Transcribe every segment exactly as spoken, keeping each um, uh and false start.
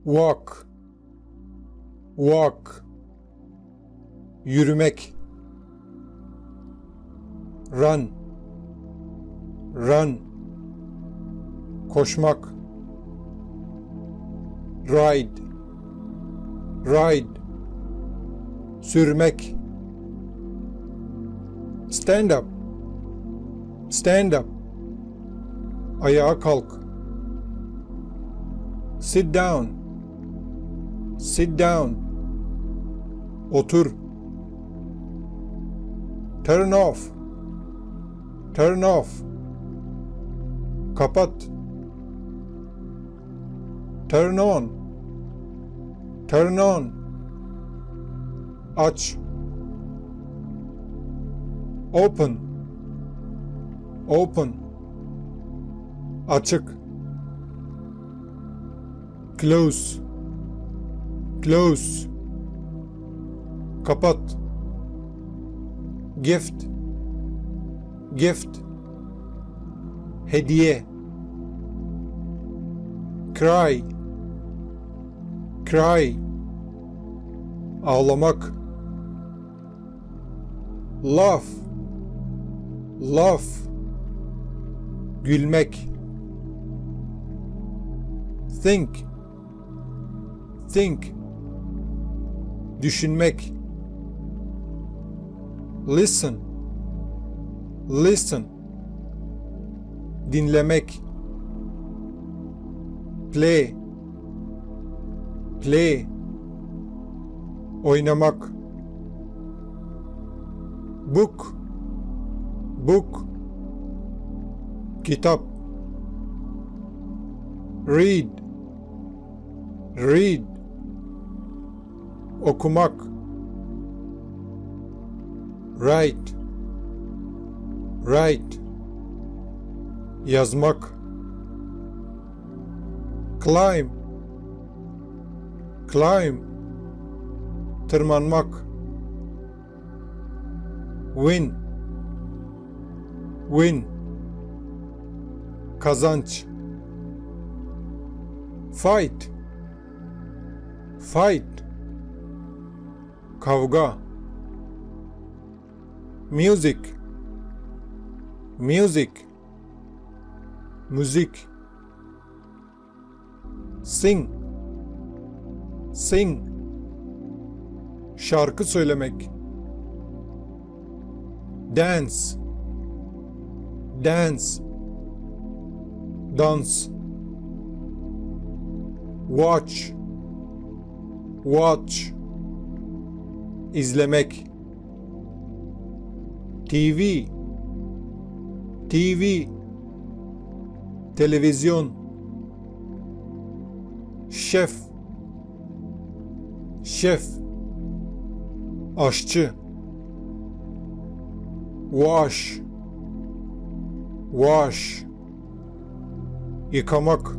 Walk, walk, yürümek. Run, run, koşmak. Ride, ride, sürmek. Stand up, stand up, ayağa kalk. Sit down, sit down, otur. Turn off, turn off, kapat. Turn on, turn on, aç. Open, open, açık. Close, close, kapat. Gift, gift, hediye. Cry, cry, ağlamak. Laugh, laugh, gülmek. Think, think, düşünmek. Listen, listen, dinlemek. Play, play, oynamak. Book, book, kitap. Read, read, okumak. Write, write, yazmak. Climb, climb, tırmanmak. Win, win, kazanç. Fight, fight, kavga. Music, music, müzik. Sing, sing, şarkı söylemek. Dance, dance, dans. Watch, watch, izlemek. T V, T V, televizyon. Şef, şef, aşçı. Wash, wash, yıkamak.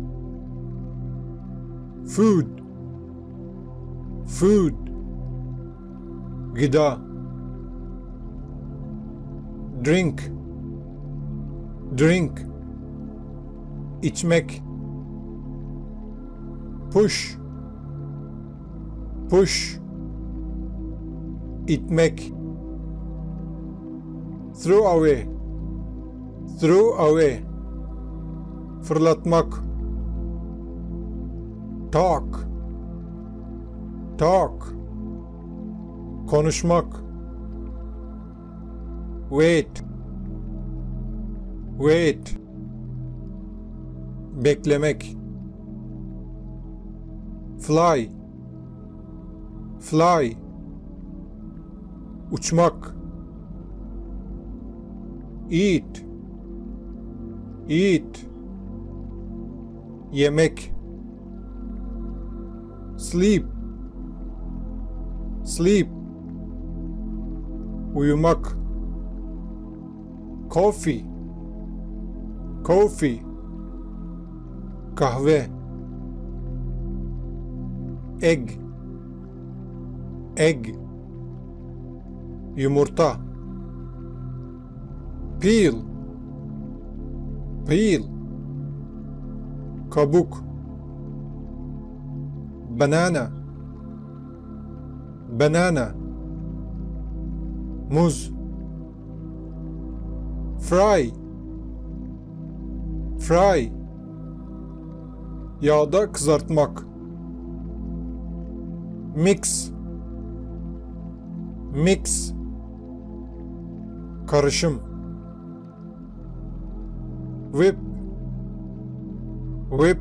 Food, food, gıda. Drink, drink, içmek. Push, push, itmek. Throw away, throw away, fırlatmak. Talk, talk, konuşmak. Wait, wait, beklemek. Fly, fly, uçmak. Eat, eat, yemek. Sleep, sleep, uyumak. Coffee, coffee, kahve. Egg, egg, yumurta. Peel, peel, kabuk. banana, banana, muz, fry, fry, yağda kızartmak, mix, mix, karışım, whip, whip,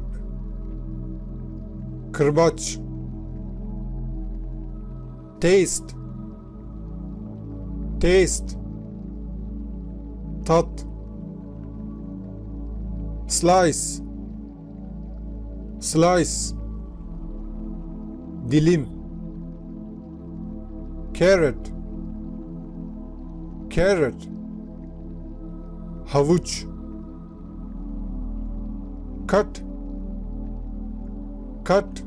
kırbaç, taste, taste, tat, slice, slice, dilim, carrot, carrot, havuç, cut, cut,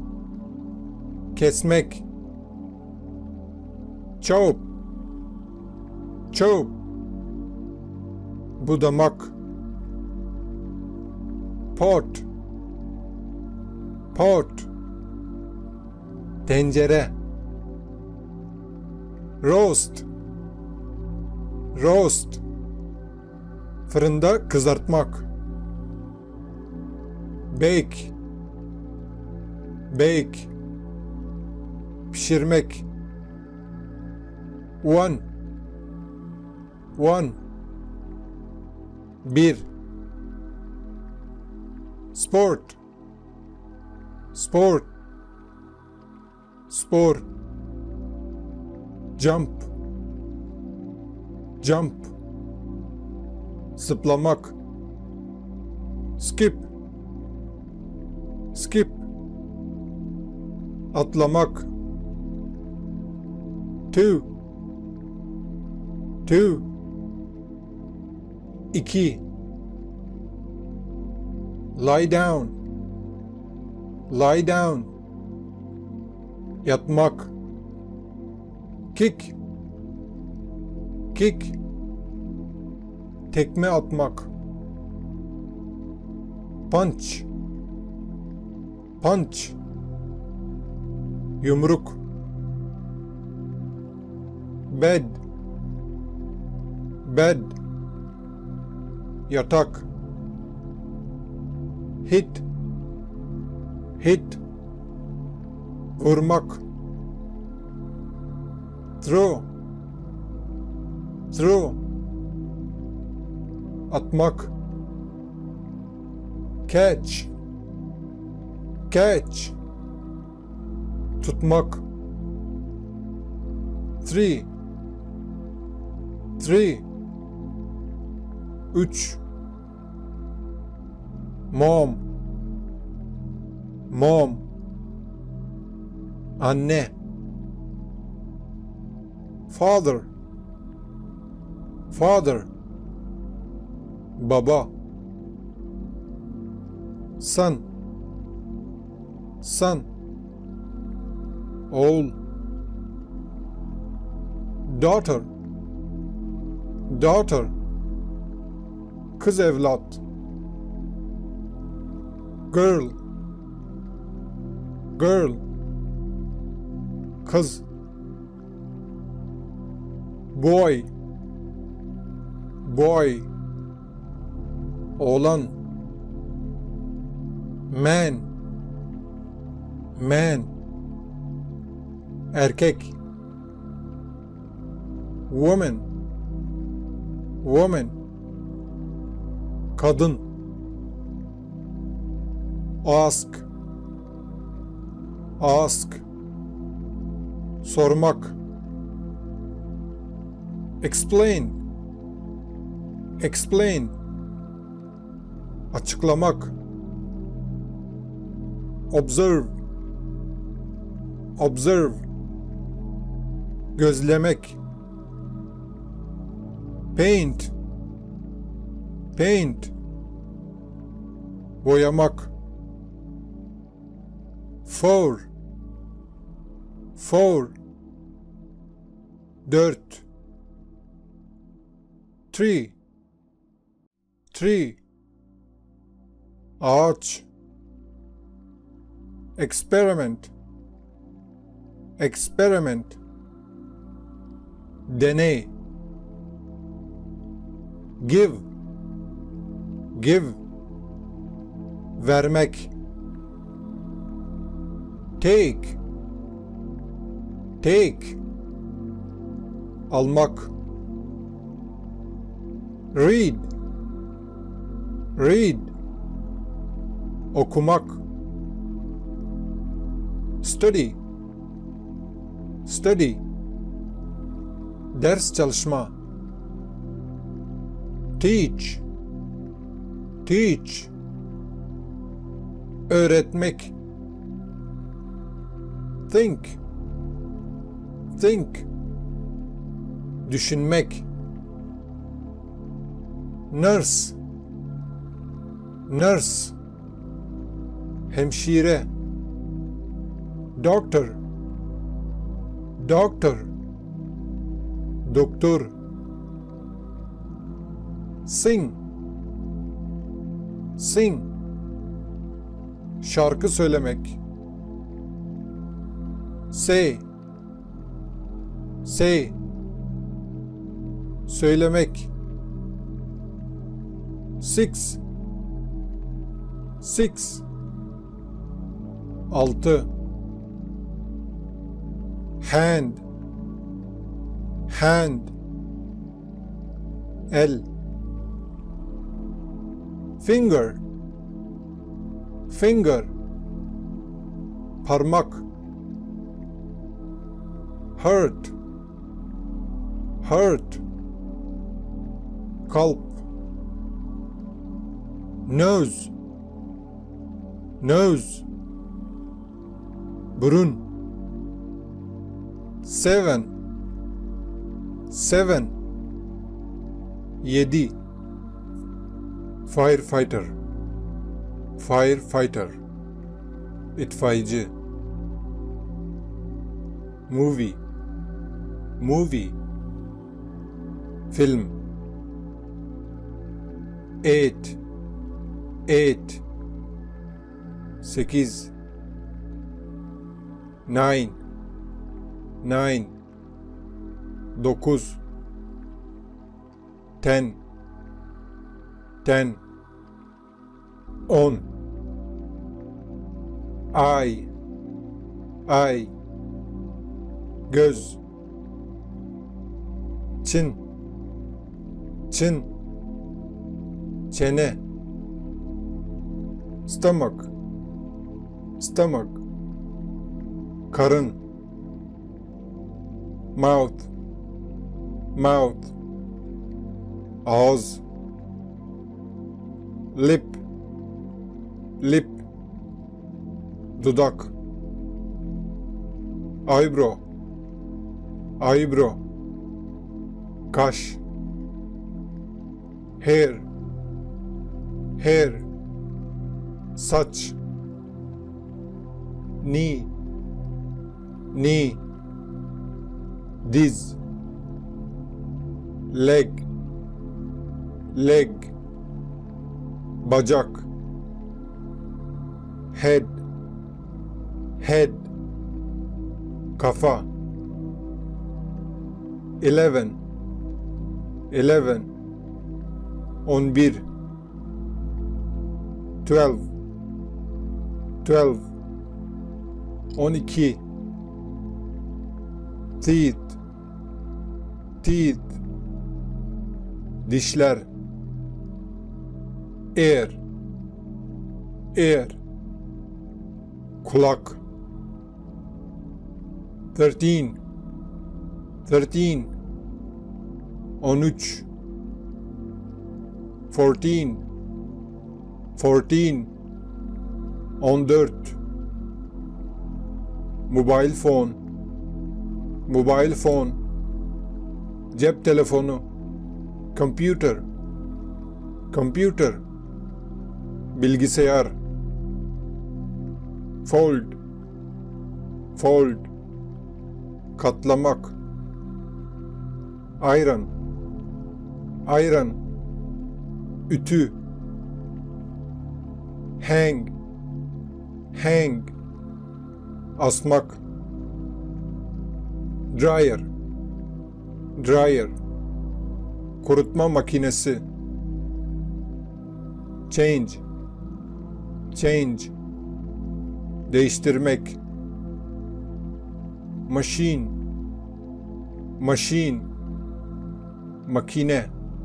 kesmek, chop, chop, budamak, pot, pot, tencere, roast, roast, fırında kızartmak, bake, bake, pişirmek, one, one, bir, sport, sport, spor, jump, jump, zıplamak, skip, skip, atlamak, two, two, iki, lie down, lie down, yatmak, kick, kick, tekme atmak, punch, punch, yumruk, bed, bed, yatak, hit, hit, vurmak, throw, throw, atmak, catch, catch, tutmak, three, three, üç, mom, mom, anne, father, father, baba, son, son, oğul, daughter, daughter, kız evlat, girl, girl, kız, boy, boy, oğlan, man, man, erkek, woman, woman, kadın, ask, ask, sormak, explain, explain, açıklamak, observe, observe, gözlemek, paint, paint, boyamak, four, four, dört, three, three, ağaç, experiment, experiment, deney, give, give, vermek, take, take, almak, read, read, okumak, study, study, ders çalışma, teach, teach, öğretmek, think, think, düşünmek, nurse, nurse, hemşire, doctor, doctor, doktor, sing, sing, şarkı söylemek, say, say, söylemek, six, six, altı, hand, hand, el, finger, finger, parmak, hurt, hurt, kalp, nose, nose, burun, seven, seven, yedi, firefighter, firefighter, itfaiyeci, movie, movie, film, eight, eight, sekiz, nine, nine, dokuz, ten, ten, on, eye, eye, göz, çin, çin, çene, stomach, stomach, karın, mouth, mouth, ağız, lip, lip, dudak, eyebrow, eyebrow, kaş, hair, hair, saç, knee, knee, diz, leg, leg, bacak, head, head, kafa, eleven, eleven, on bir, twelve, twelve, on iki, teeth, teeth, dişler, ear, ear, kulak, thirteen, thirteen, on üç, fourteen, fourteen, on dört, mobile phone, mobile phone, cep telefonu, computer, computer, bilgisayar, fold, fold, katlamak, iron, iron, ütü, hang, hang, asmak, dryer, dryer, kurutma makinesi, change, change, değiştirmek, machine, machine, makine,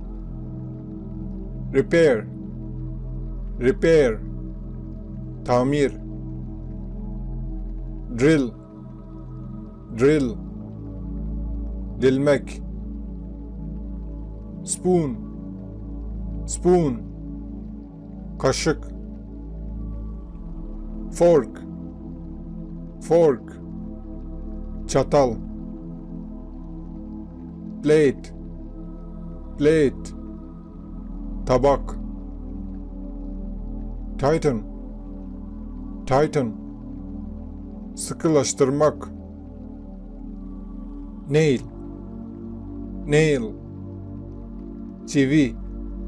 repair, repair, tamir, drill, drill, delmek, spoon, spoon, kaşık, fork, fork, çatal, plate, plate, tabak, tighten, tighten, sıkılaştırmak, nail, nail, çivi,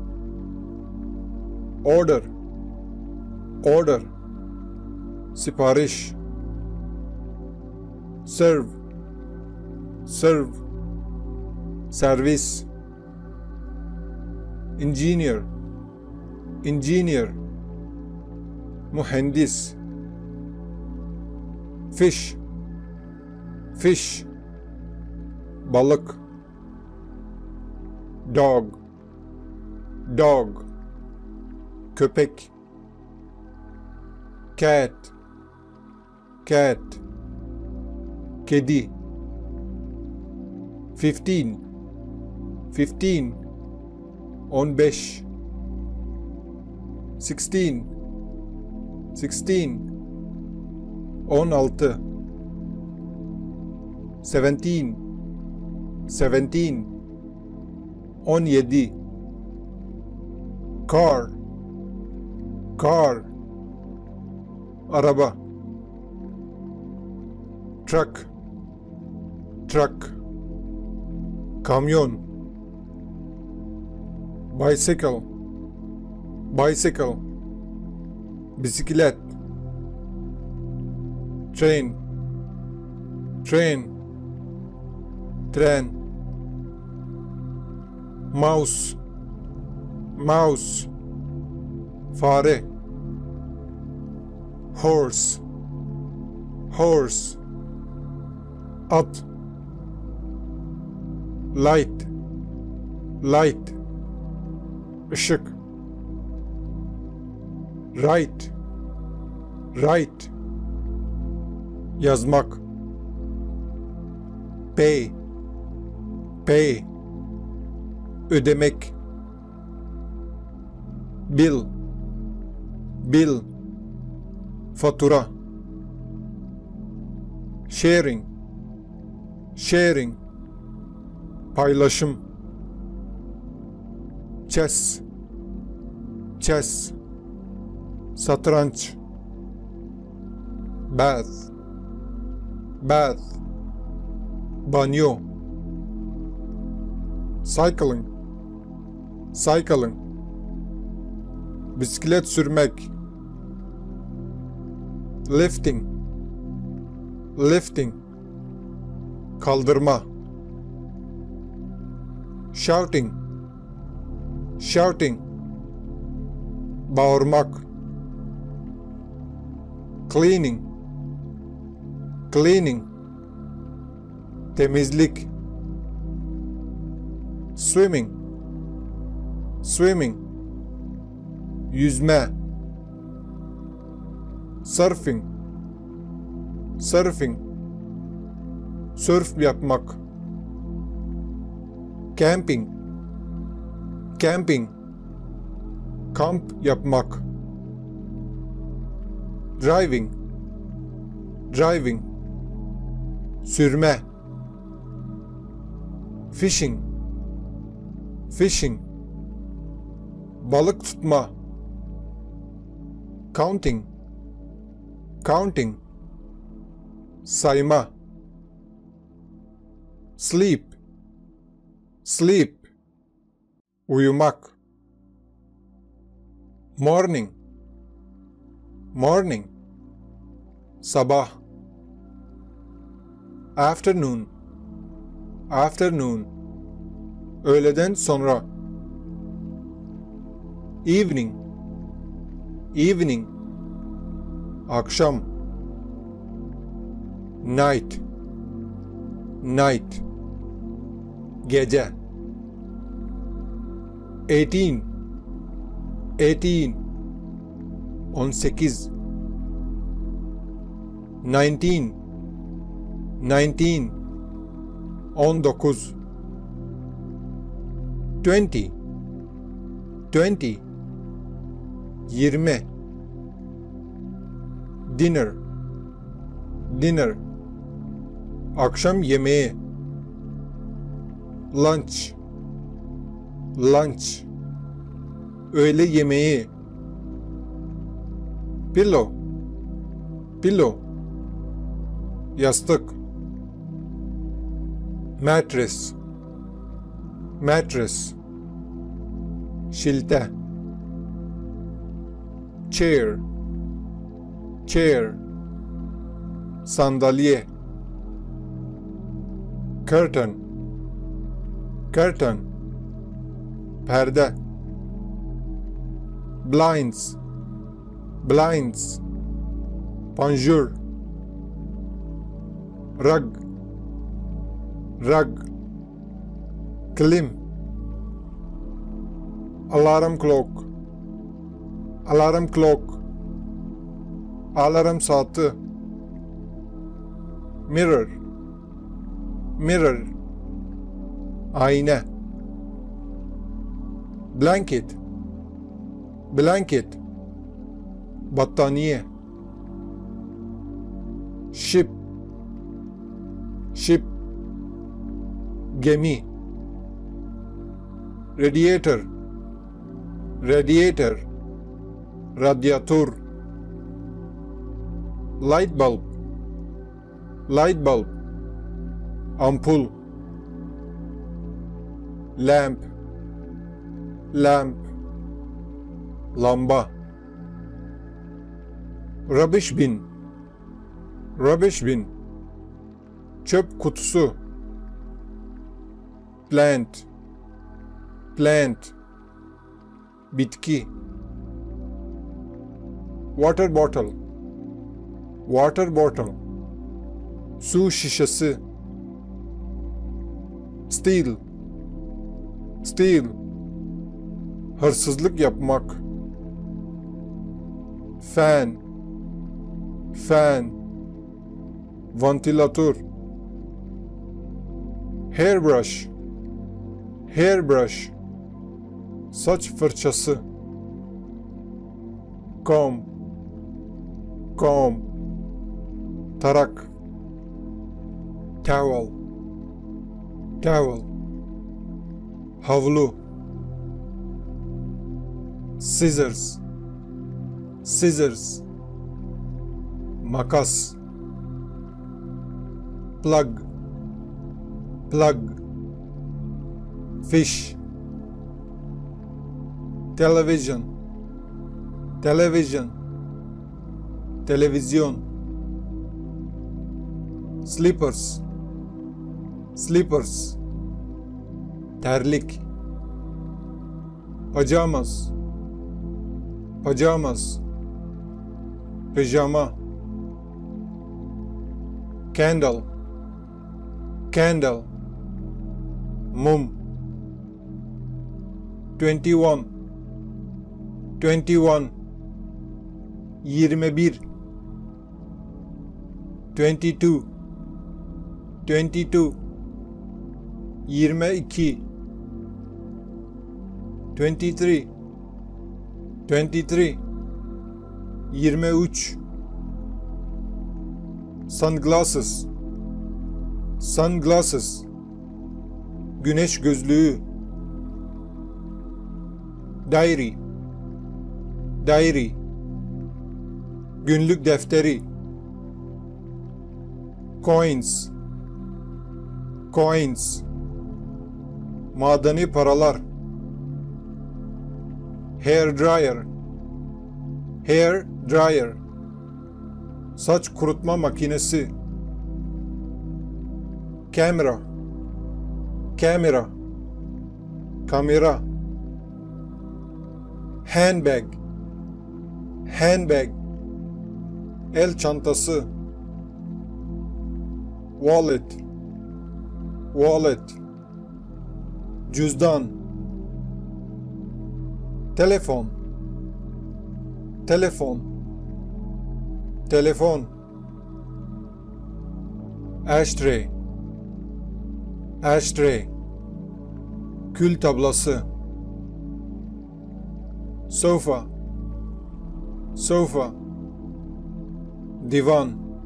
order, order, sipariş, serve, serve, servis, engineer, engineer, mühendis, fish, fish, balık, dog, dog, köpek, cat, cat, kedi, fifteen, fifteen, on beş, sixteen, sixteen, on altı, seventeen, seventeen, on yedi, car, car, araba, truck, truck, kamyon, bicycle, bicycle, bisiklet, train, train, tren, mouse, mouse, fare, horse, horse, at, light, light, ışık, write, write, yazmak, pay, pay, ödemek, bill, bill, fatura, sharing, sharing, paylaşım, chess, chess, satranç, bath, bath, banyo, cycling, cycling, bisiklet sürmek, lifting, lifting, kaldırma, shouting, shouting, bağırmak, cleaning, cleaning, temizlik, swimming, swimming, yüzme, surfing, surfing, surf yapmak, camping, camping, kamp yapmak, driving, driving, sürme, fishing, fishing, balık tutma, counting, counting, sayma, sleep, sleep, uyumak, morning, morning, sabah, Afternoon. Afternoon. Öğleden sonra. Evening. Evening. Akşam. Night. Night. Gece. Eighteen. Eighteen. On sekiz. Nineteen. Nineteen. On dokuz. Twenty. Twenty. Yirmi. Dinner. Dinner. Akşam yemeği. Lunch. Lunch. Öğle yemeği. Pillow. Pillow. Yastık. Mattress. Mattress. Şilte. Chair. Chair. Sandalye. Curtain. Curtain. Perde. Blinds. Blinds. Panjur. Rug. Rug. Kilim. Alarm clock. Alarm clock. Alarm saati. Mirror. Mirror. Ayna. Blanket. Blanket. Battaniye. Ship. Ship. Gemi. Radiator. Radiator. Radyatör. Light bulb. Light bulb. Ampul. Lamp. Lamp. Lamba. Rubbish bin. Rubbish bin. Çöp kutusu. Plant. Plant. Bitki. Water bottle. Water bottle. Su şişesi. Steal. Steal. Hırsızlık yapmak. Fan. Fan. Vantilatör. Hairbrush. Hairbrush. Saç fırçası. Comb. Comb. Tarak. Towel. Towel. Havlu. Scissors. Scissors. Makas. Plug. Plug. Fish. Television. Television. Televizyon. Slippers. Slippers. Terlik. Pajamas. Pajamas. Pijama. Candle. Candle. Mum. Twenty-one. Twenty-one. Yirmi bir. Twenty-two. Twenty-two. Yirmi iki. Twenty-three. Twenty-three. Yirmi üç. Sunglasses. Sunglasses. Güneş gözlüğü. Diary. Diary. Günlük defteri. Coins. Coins. Madeni paralar. Hair dryer. Hair dryer. Saç kurutma makinesi. Camera. Camera. Kamera. Handbag. Handbag. El çantası. Wallet. Wallet. Cüzdan. Telefon. Telefon. Telefon. Ashtray. Ashtray. Kül tablası. Sofa. Sofa. Divan.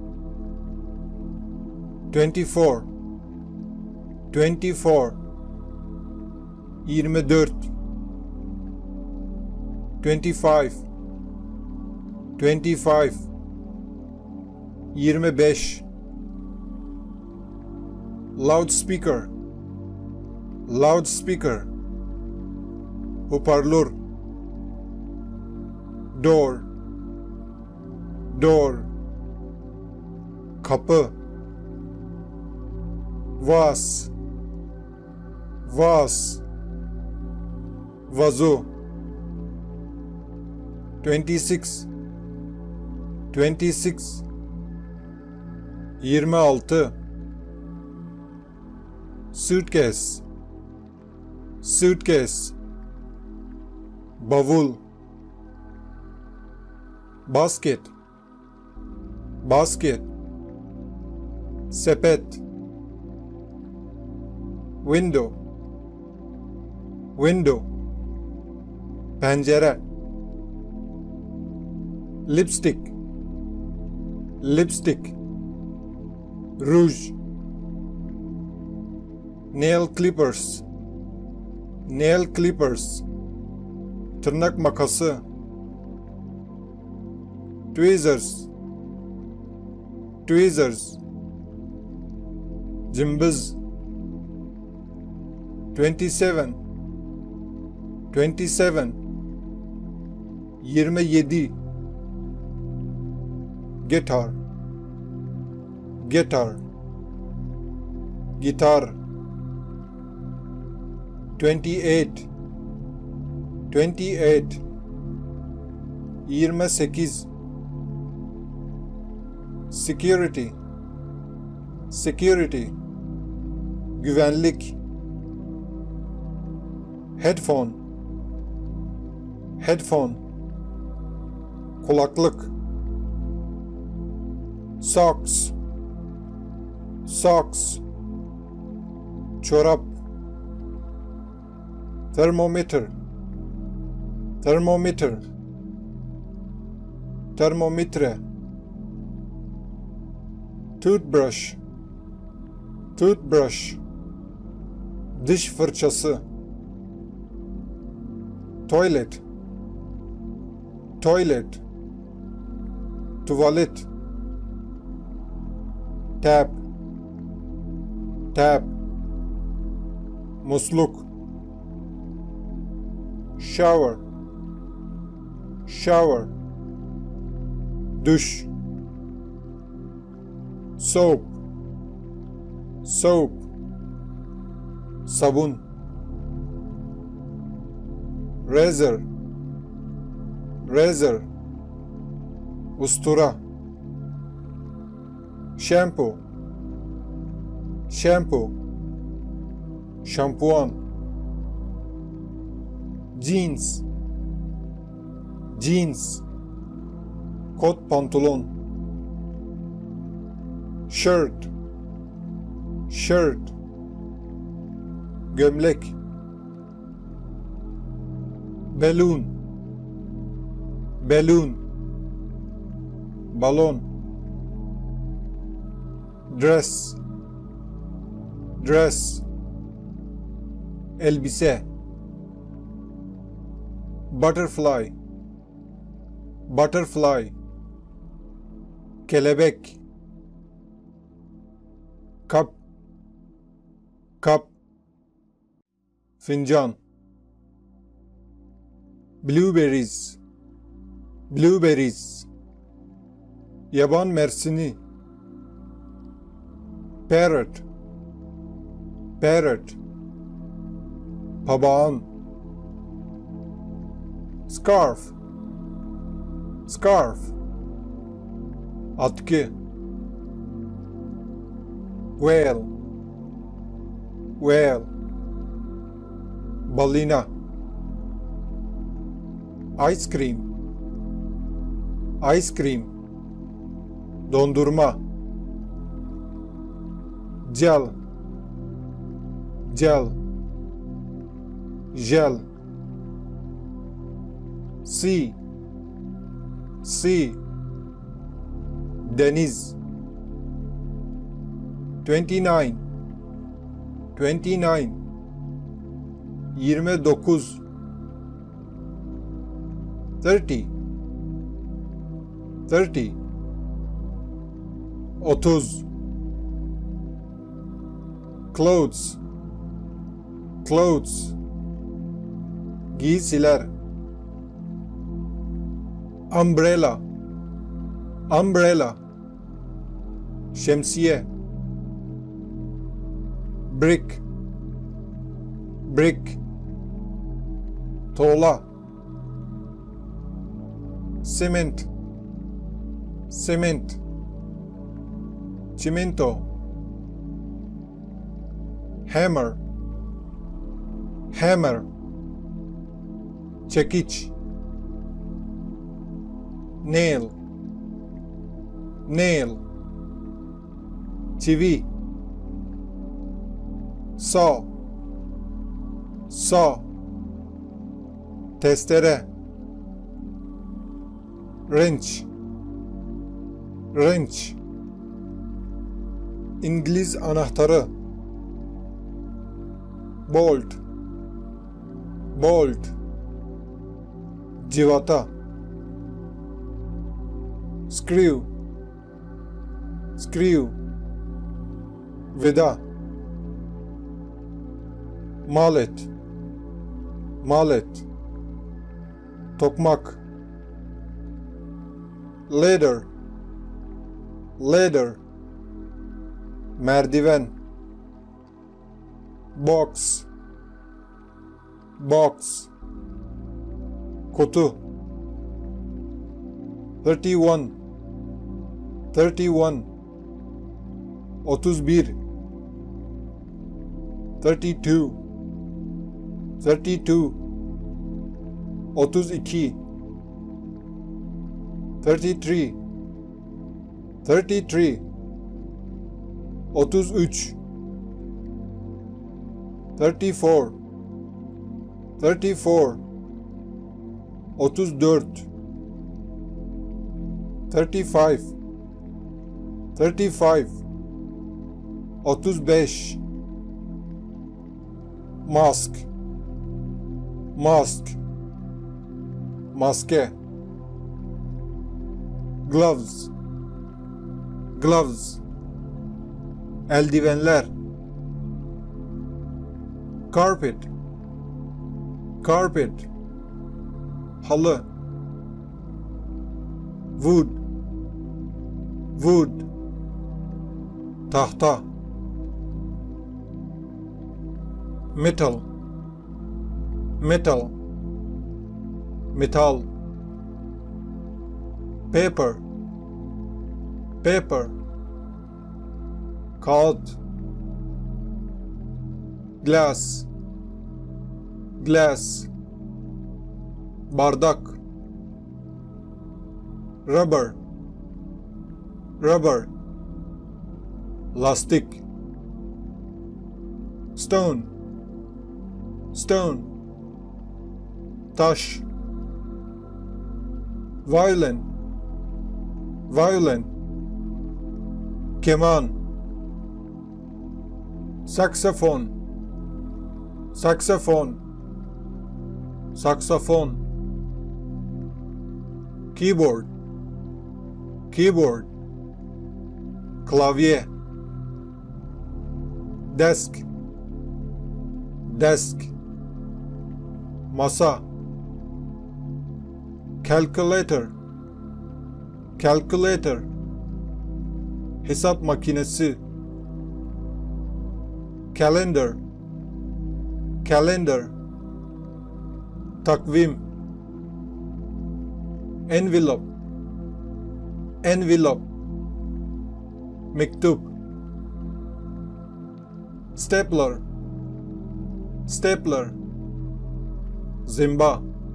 Twenty-four. Twenty-four. Yirmi dört. Twenty-five. Twenty-five. Yirmi beş. Loudspeaker. Loudspeaker. Hoparlör. Door. Door. Kapı. Vaz. Vaz. Vazo. Twenty-six. Twenty-six. Yirmi altı. Suitcase. Suitcase. Bavul. Basket. Basket. Sepet. Window. Window. Pencere. Lipstick. Lipstick. Rouge. Nail clippers. Nail clippers. Tırnak makası. Tweezers. Tweezers. Cımbız. Twenty-seven. Twenty-seven. Yirmi yedi. Guitar. Guitar. Gitar. Twenty-eight. Twenty-eight. Yirmi sekiz. Security. Security. Güvenlik. Headphone. Headphone. Kulaklık. Socks. Socks. Çorap. Thermometer. Thermometer. Termometre. Toothbrush. Toothbrush. Diş fırçası. Toilet. Toilet. Tuvalet. Tap. Tap. Musluk. Shower. Shower. Duş. Soap. Soap. Sabun. Razor. Razor. Ustura. Shampoo. Shampoo. Şampuan. Jeans. Jeans. Kot pantolon. Shirt. Shirt. Gömlek. Balloon. Balloon. Balon. Dress. Dress. Elbise. Butterfly. Butterfly. Kelebek. Kap. Kap. Fincan. Blueberries. Blueberries. Yaban mersini. Parrot. Parrot. Papağan. Scarf. Scarf. Atkı. Whale. Whale. Balina. Ice cream. Ice cream. Dondurma. Gel. Gel. Gel. Sea. Sea. Deniz. Twenty-nine. Twenty-nine. Yirmi dokuz. Thirty. Thirty. Otuz. Clothes. Clothes. Giysiler. Umbrella. Umbrella. Şemsiye. Brick. Brick. Tuğla. Cement. Cement. Çimento. Hammer. Hammer. Çekiç. Nail. Nail. Çivi. Saw. Saw. Testere. Wrench. Wrench. İngiliz anahtarı. Bolt. Bolt. Civata. Screw. Screw. Vida. Mallet. Mallet. Tokmak. Ladder. Ladder. Merdiven. Box. Box. Kutu. Thirty-one. Thirty-one. Otuz bir. Thirty-two. Thirty-two. Otuz iki. Thirty-three. Thirty-three. Otuz üç. Thirty-four. Thirty-four. Otuz dört. Thirty-five. Thirty-five. Otuz beş. Mask. Mask. Maske. Gloves. Gloves. Eldivenler. Carpet. Carpet. Halı. Wood. Wood. Tahta. Metal. Metal. Metal. Paper. Paper. Kağıt. Glass. Glass. Bardak. Rubber. Rubber. Lastik. Stone. Stone. Taş. Violin. Violin. Keman. Saksafon. Saksafon. Saksafon. Keyboard. Keyboard. Klavye. Desk. Desk. Masa. Calculator. Calculator. Hesap makinesi. calendar, calendar, takvim, envelope, envelope, mektup, stapler, stapler, zimba,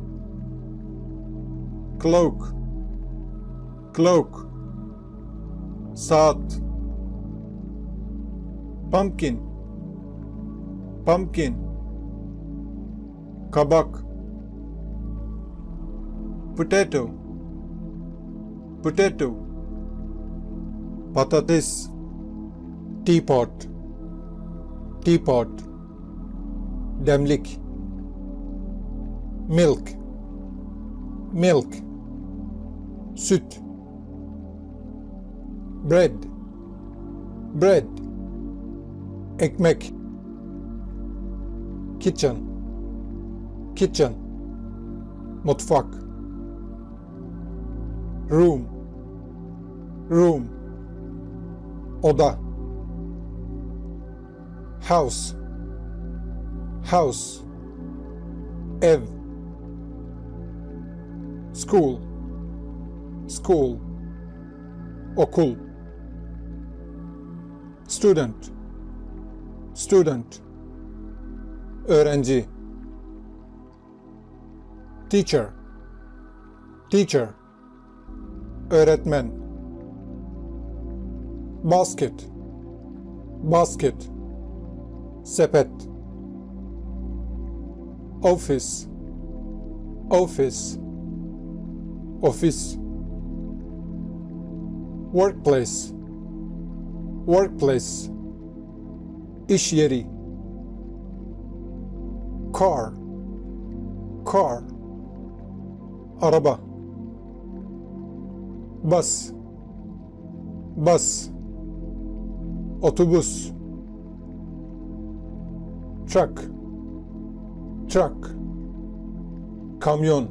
cloak, cloak, saat, pumpkin, pumpkin, kabak, potato, potato, patates, teapot, teapot, demlik, milk, milk, süt, bread, bread, ekmek, kitchen, kitchen, mutfak, room, room, oda, house, house, ev, school, school, okul, student, student, öğrenci, teacher, teacher, öğretmen, basket, basket, sepet, office, office, ofis, workplace, workplace, iş yeri, car, car, araba, bus, bus, otobüs, truck, truck, kamyon,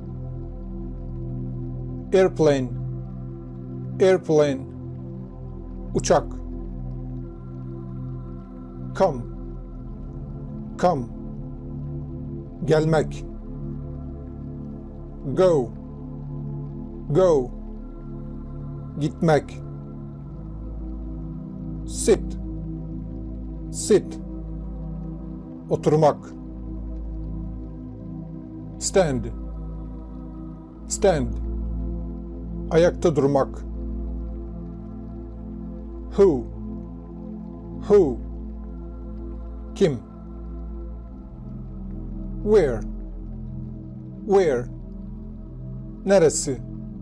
airplane, airplane, uçak, come, come, gelmek, go, go, gitmek, sit, sit, oturmak, stand, stand, ayakta durmak, who, who, kim, where, where, neresi,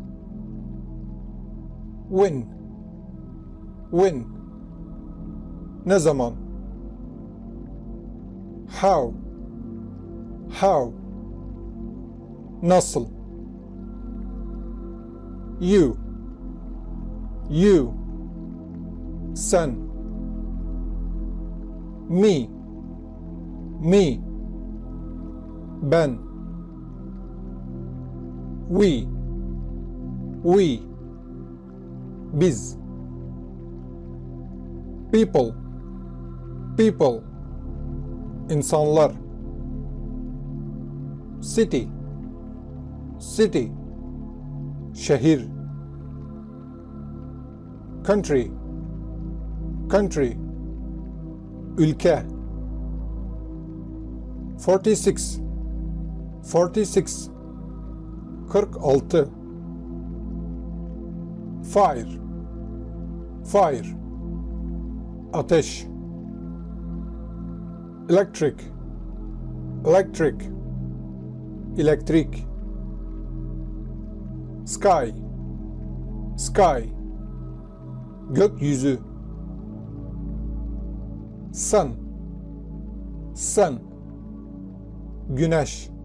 when, when, ne zaman, how, how, nasıl, you, you, sen, me, me, ben, we, we, biz, people, people, insanlar, city, city, şehir, country, country, ülke, forty six, forty six, kırk altı, fire, fire, ateş, electric, electric, elektrik, sky, sky, gökyüzü, sun, sun, güneş,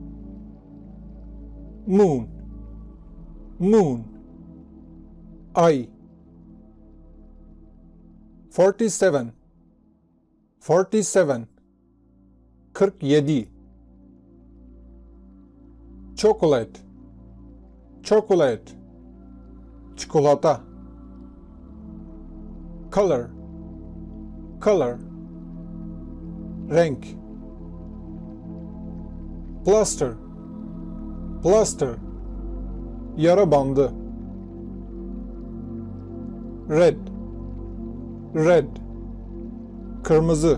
moon, moon, ay, forty seven, forty seven, kırk yedi, chocolate, chocolate, çikolata, color, color, renk, plaster, plaster, yara bandı, red, red, kırmızı,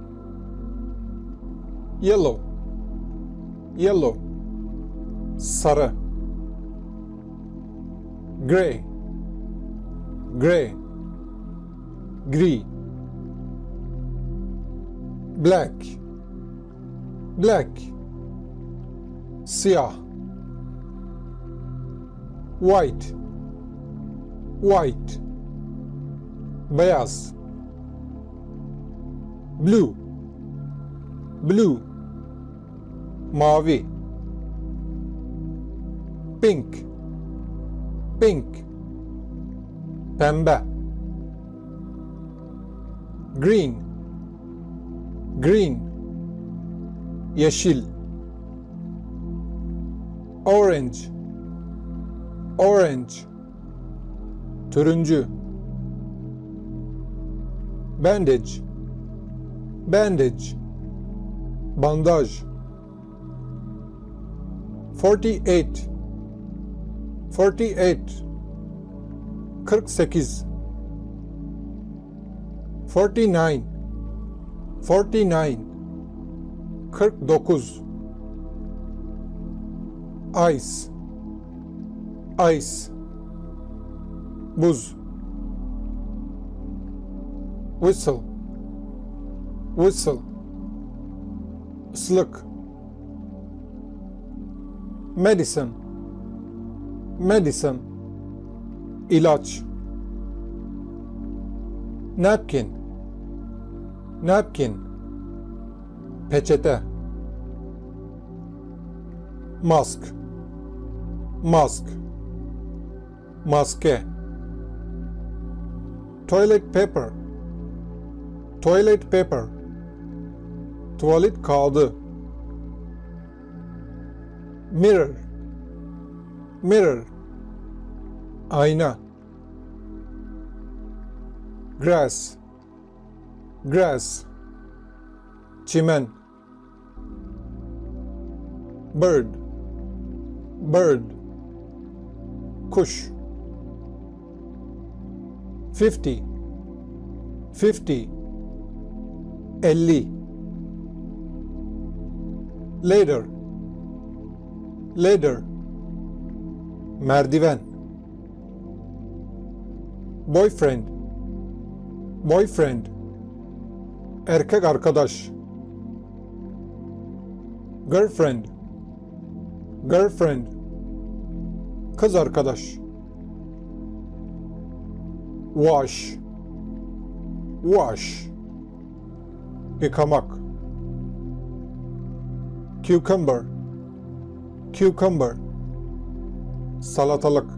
yellow, yellow, sarı, gray, gray, gri, black, black, siyah, white, white, beyaz, blue, blue, mavi, pink, pink, pembe, green, green, yeşil, orange, orange, turuncu, bandage, bandage, bandaj, forty-eight, forty-eight, kırk sekiz, forty-nine, forty-nine, kırk dokuz, ice, ice, buz, whistle, whistle, ıslık, medicine, medicine, ilaç, napkin, napkin, peçete, mask, mask, maske, toilet paper, toilet paper, tuvalet kağıdı, mirror, mirror, ayna, grass, grass, çimen, bird, bird, kuş, fifty, fifty, elli, ladder, ladder, merdiven, boyfriend, boyfriend, erkek arkadaş, girlfriend, girlfriend, kız arkadaş, wash, wash, yıkamak, cucumber, cucumber, salatalık,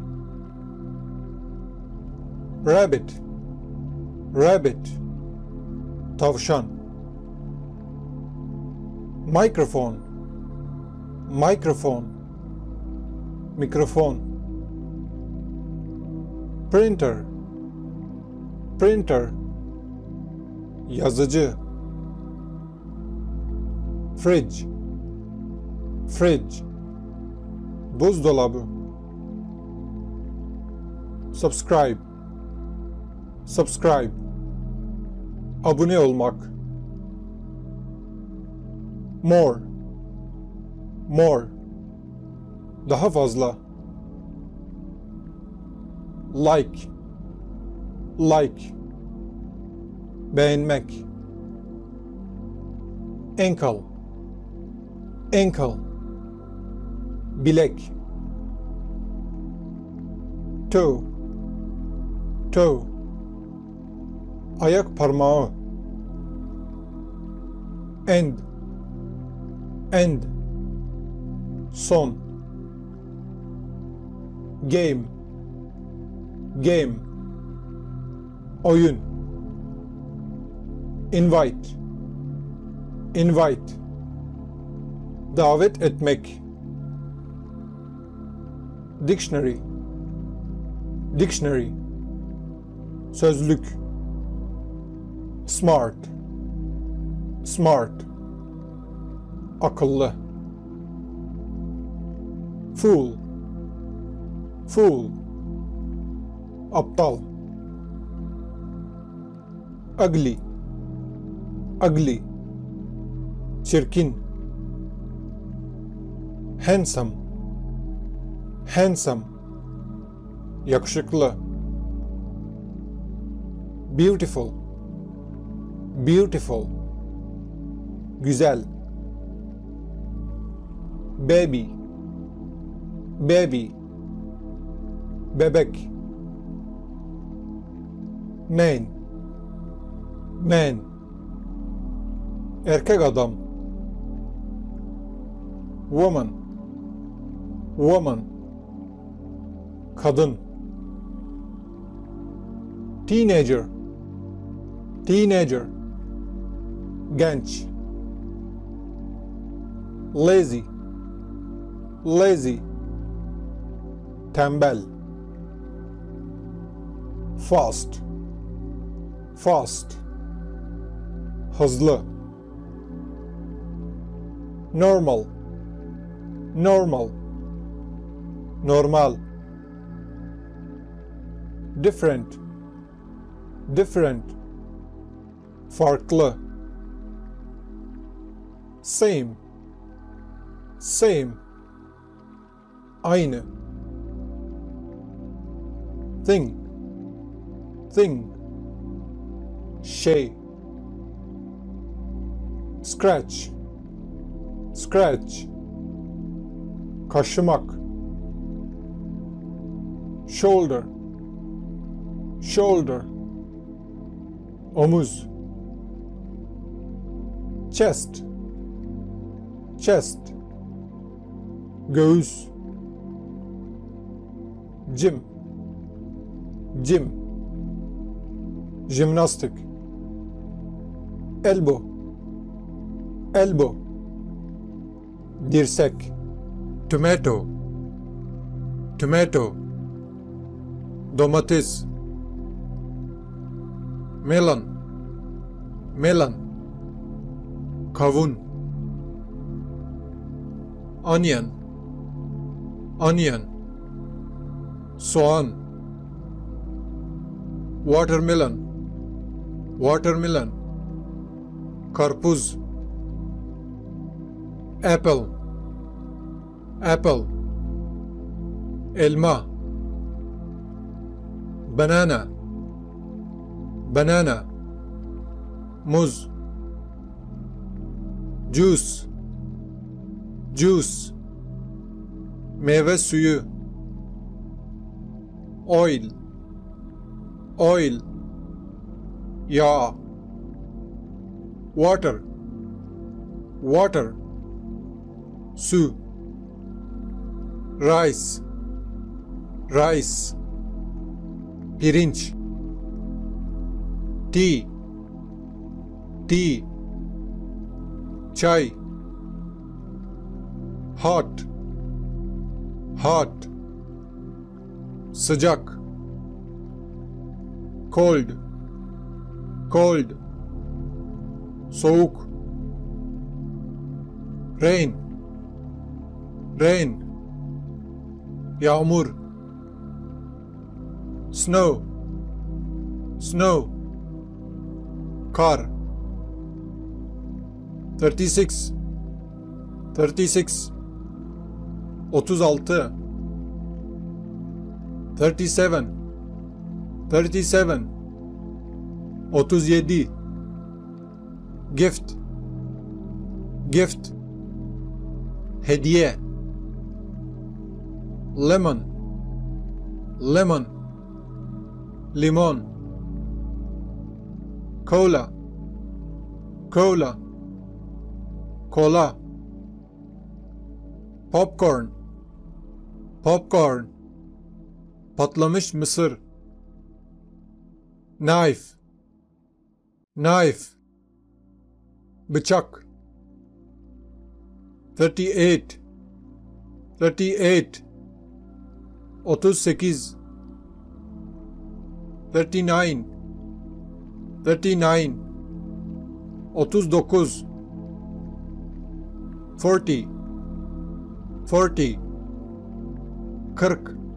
rabbit, rabbit, tavşan, microphone, microphone, mikrofon, printer, printer, yazıcı, fridge, fridge, buzdolabı, subscribe, subscribe, abone olmak, more, more, daha fazla, like, like, beğenmek, ankle, ankle, bilek, toe, toe, ayak parmağı, end, end, son, game, game, oyun, invite, invite, davet etmek, dictionary, dictionary, sözlük, smart, Smart. Akıllı. Fool. Fool. Aptal. Ugly. Ugly. Çirkin. Handsome. Handsome. Yakışıklı. Beautiful. Beautiful. Güzel. Baby. Baby. Bebek. Man. Man. Erkek adam. Woman. Woman. Kadın. Teenager. Teenager. Genç. Lazy. Lazy. Tembel. Fast. Fast. Hızlı. Normal. Normal. Normal. Different. Different. Farklı. Same. Same. Aynı. Thing. Thing. Şey. Scratch. Scratch. Kaşımak. Shoulder. Shoulder. Omuz. Chest. Chest. Göğüs. Gym. Gym. Jimnastik. Elbow. Elbow. Dirsek. Tomato. Tomato. Domates. Melon. Melon. Kavun. Onion. Onion. Soğan. Watermelon. Watermelon. Karpuz. Apple. Apple. Elma. Banana. Banana. Muz. Juice. Juice. Meyve suyu. Oil. Oil. Yağ. Water. Water. Su. Rice. Rice. Pirinç. Tea. Tea. Çay. Hot. Hot. Sıcak. Cold. Cold. Soğuk. Rain. Rain. Yağmur. Snow. Snow. Kar. thirty-six. thirty-six. otuz altı. thirty-seven. thirty-seven. otuz yedi. Gift. Gift. Hediye. Lemon. Lemon. Limon. Cola. Cola. Kola. Popcorn. Popcorn. Patlamış mısır. Knife. Knife. Bıçak. thirty-eight. thirty-eight. otuz sekiz. thirty-nine. thirty-nine. otuz dokuz, forty, forty, kırk,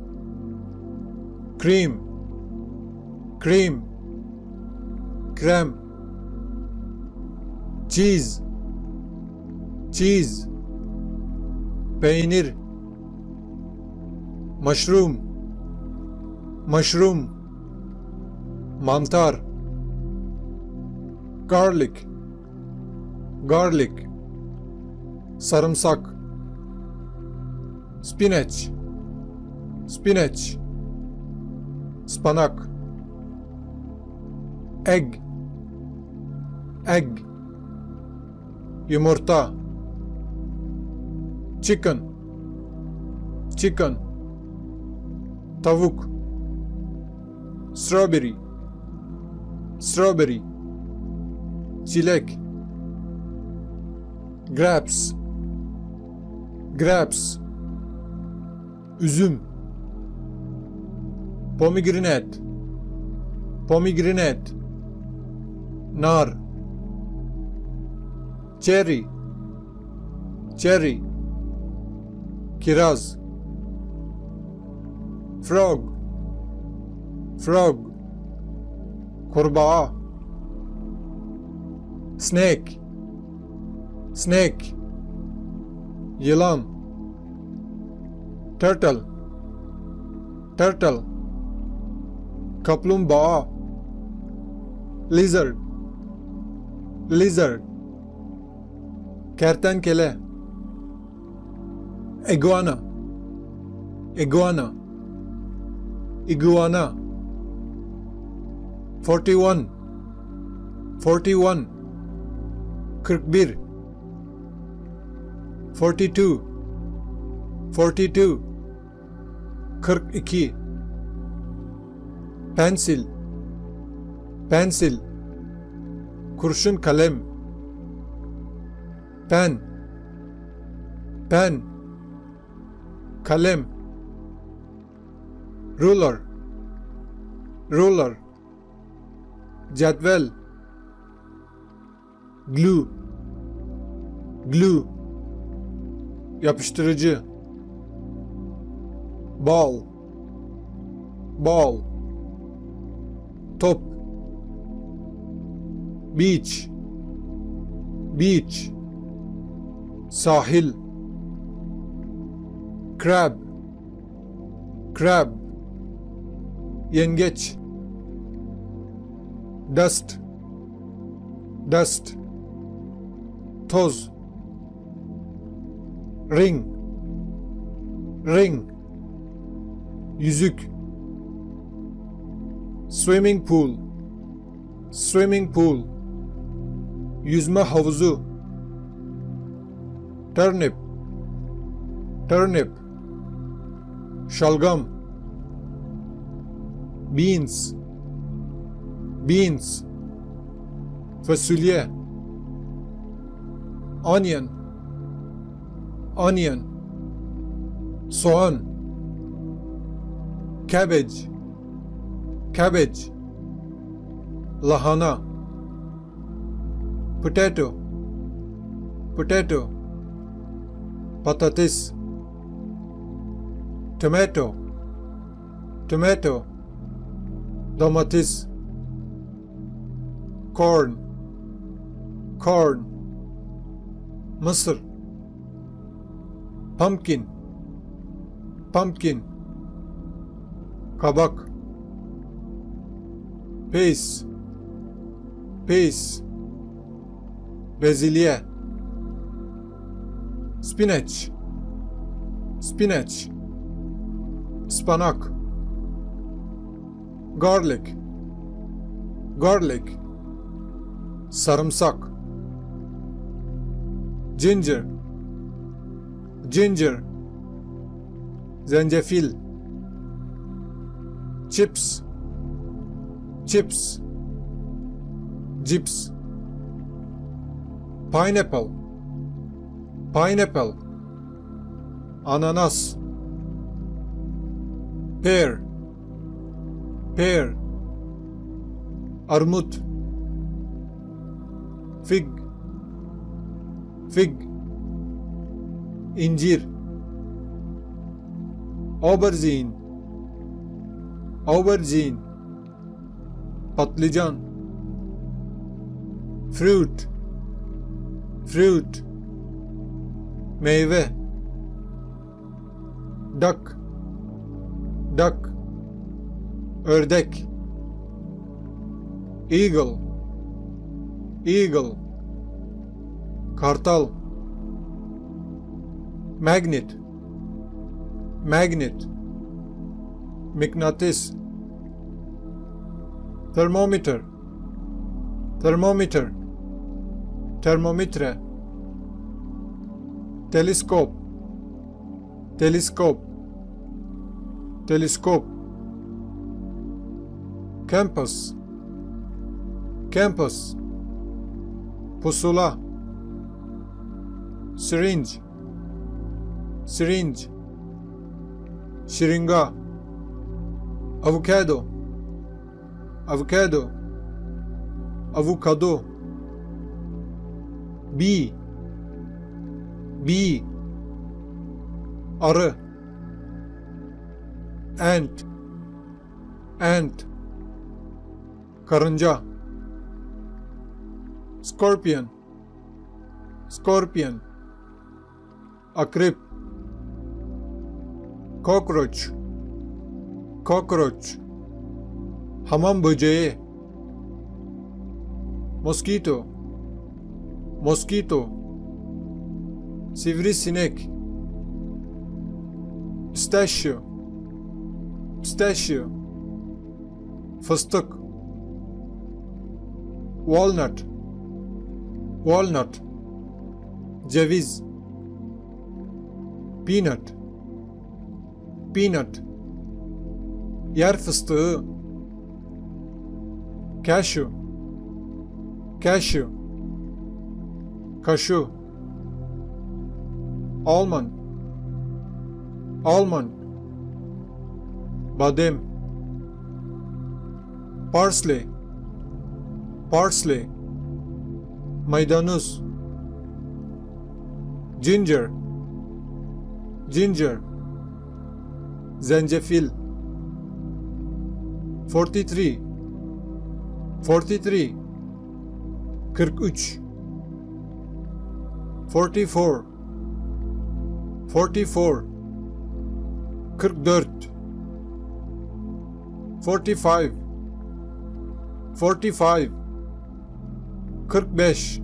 cream, cream, krem, cheese, cheese, peynir, mushroom, mushroom, mantar, garlic, garlic, sarımsak, spinach, spinach, ıspanak, egg, egg, yumurta, chicken, chicken, tavuk, strawberry, strawberry, çilek, grapes, grapes, üzüm, pomegranate, pomegranate, nar, cherry, cherry, kiraz, frog, frog, kurbağa, snake, snake, yılan, turtle, turtle, kaplumbağa, lizard, lizard, kertenkele, iguana, iguana, iguana, forty one, forty one, kırk bir, forty two, forty two, kırk iki, pencil, pencil, kurşun kalem, pen, pen, kalem, ruler, ruler, cetvel, glue, glue, yapıştırıcı, ball, ball, top, beach, beach, sahil, crab, crab, yengeç, dust, dust, toz, ring, ring, yüzük, swimming pool, swimming pool, yüzme havuzu, turnip, turnip, şalgam, beans, beans, fasulye, onion, onion, soğan, cabbage, cabbage, lahana, potato, potato, patates, tomato, tomato, domates, corn, corn, mısır, pumpkin, pumpkin, kabak, peas, peas, bezelye, spinach, spinach, ıspanak, garlic, garlic, sarımsak, ginger, ginger, zencefil, chips, chips, cips, pineapple, pineapple, ananas, pear, pear, armut, fig, fig, incir, aubergine, aubergine, patlıcan, fruit, fruit, meyve, duck, duck, ördek, eagle, eagle, kartal, magnet, magnet, mıknatıs, thermometer, thermometer, termometre, teleskop, teleskop, teleskop, campus, campus, pusula, syringe, syringe, şırınga, avocado, avocado, avokado, bee, bee, arı, ant, ant, karınca, scorpion, scorpion, akrep, cockroach, cockroach, hamam böceği, mosquito, mosquito, sivrisinek, pistachio, pistachio, fıstık, walnut, walnut, ceviz, peanut, peanut, yer fıstığı, cashew, cashew, kaşu, almond, almond, badem, parsley, parsley, maydanoz, ginger, ginger, zencefil, forty three, forty three, kırk üç, forty four, forty four, kırk dört, forty five, forty five, kırk beş,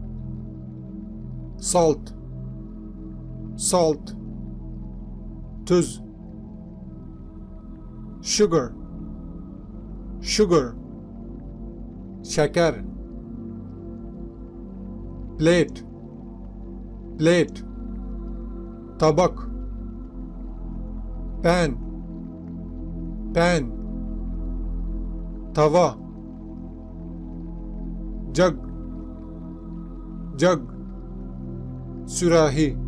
salt, salt, tuz, sugar, sugar, şeker, plate, plate, tabak, pan, pan, tava, jug, jug, sürahi,